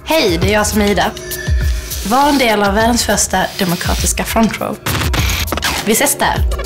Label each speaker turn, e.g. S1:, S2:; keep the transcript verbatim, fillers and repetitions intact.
S1: Hej, det är jag som är Ida. Var en del av världens första demokratiska front row. Vi ses där.